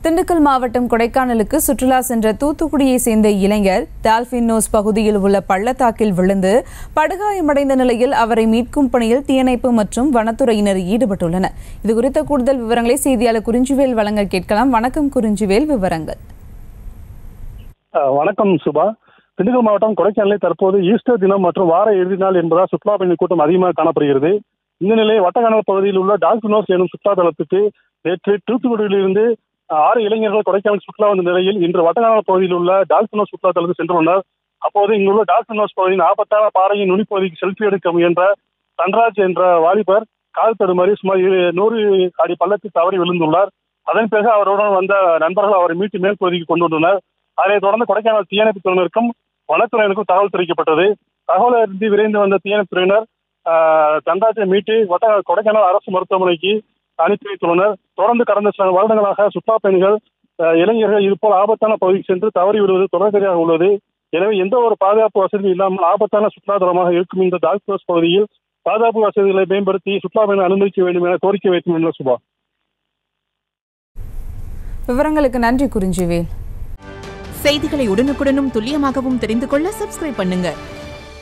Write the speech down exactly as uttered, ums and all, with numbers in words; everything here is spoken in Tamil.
திண்டுக்கல் மாவட்டம் கொடைக்கானலுக்கு சுற்றுலா சென்ற தூத்துக்குடியை சேர்ந்த இளைஞர் டால்பின் நோஸ் பகுதியில் உள்ள பள்ளத்தாக்கில் விழுந்து படுகாயமடைந்த நிலையில் அவரை மீட்கும் பணியில் தீயணைப்பு மற்றும் வனத்துறையினர் ஈடுபட்டுள்ளனர். இதுகுறித்த கூடுதல் விவரங்களை செய்தியாளர் குறிஞ்சிவேல் வழங்க கேட்கலாம். வணக்கம் குறிஞ்சிவேல், விவரங்கள். வணக்கம் சுபா. திண்டுக்கல் மாவட்டம் கொடைக்கானலில் தற்போது ஈஸ்டர் தினம் மற்றும் வார இறுதி நாள் என்பதால் சுற்றுலா பயணி கூட்டம் அதிகமாக காணப்படுகிறது. இந்த நிலையில் வட்டக்கானல் பகுதியில் உள்ள டால்பின் நோஸ் எனும் சுற்றுலா தலத்துக்கு நேற்று தூத்துக்குடியிலிருந்து ஆறு இளைஞர்கள் கொடைக்கானல் சுற்றுலா வந்த நிலையில் இன்று வட்டக்கானல் பகுதியில் உள்ள டால்பின் நோஸ் சுற்றுலா தலத்துக்கு சென்றுள்ளனர். அப்போது இங்குள்ள டால்பின் நோஸ் பகுதியின் ஆபத்தான பாறையின் நுனிப்பகுதிக்கு செல்ஃபி எடுக்க முயன்ற தன்ராஜ் என்ற வாலிபர் கால் தடுமாறி சுமார் நூறு அடி பள்ளத்தில் தவறி விழுந்துள்ளார். அதன் பிறகு அவருடன் வந்த நண்பர்கள் அவரை மீட்டு மேல் பகுதிக்கு கொண்டு வந்தனர். அதனைத் தொடர்ந்து கொடைக்கானல் தீயணைப்பு துறையினருக்கும் வனத்துறையினருக்கும் தகவல் தெரிவிக்கப்பட்டது. தகவல் அறிந்து விரைந்து வந்த தீயணைப்பு துறையினர் தன்ராஜை மீட்டு வட்ட கொடைக்கானல் அரசு மருத்துவமனைக்கு அனுப்பி வைத்துள்ளனர். தொடர்ந்து கடந்த சில வருடங்களாக சுற்றுலா பயணிகள் இளைஞர்கள் இதுபோல் ஆபத்தான பகுதிக்கு சென்று தவறி விடுவது தொடர்கதையாக உள்ளது. எனவே எந்த ஒரு பாதுகாப்பு வசதியும் இல்லாமல் ஆபத்தான சுற்றுலா தலமாக இருக்கும் இந்த டால்பின் நோஸ் பகுதியில் பாதுகாப்பு வசதிகளை மேம்படுத்தி சுற்றுலா பயணிகள் அனுமதிக்க வேண்டும் என கோரிக்கை வைத்துள்ளனர். சுபா, விவரங்களுக்கு நன்றி குறிஞ்சிவேல். செய்திகளை உடனுக்குடனும் துல்லியமாகவும் தெரிந்து கொள்ள சப்ஸ்கிரைப் பண்ணுங்க.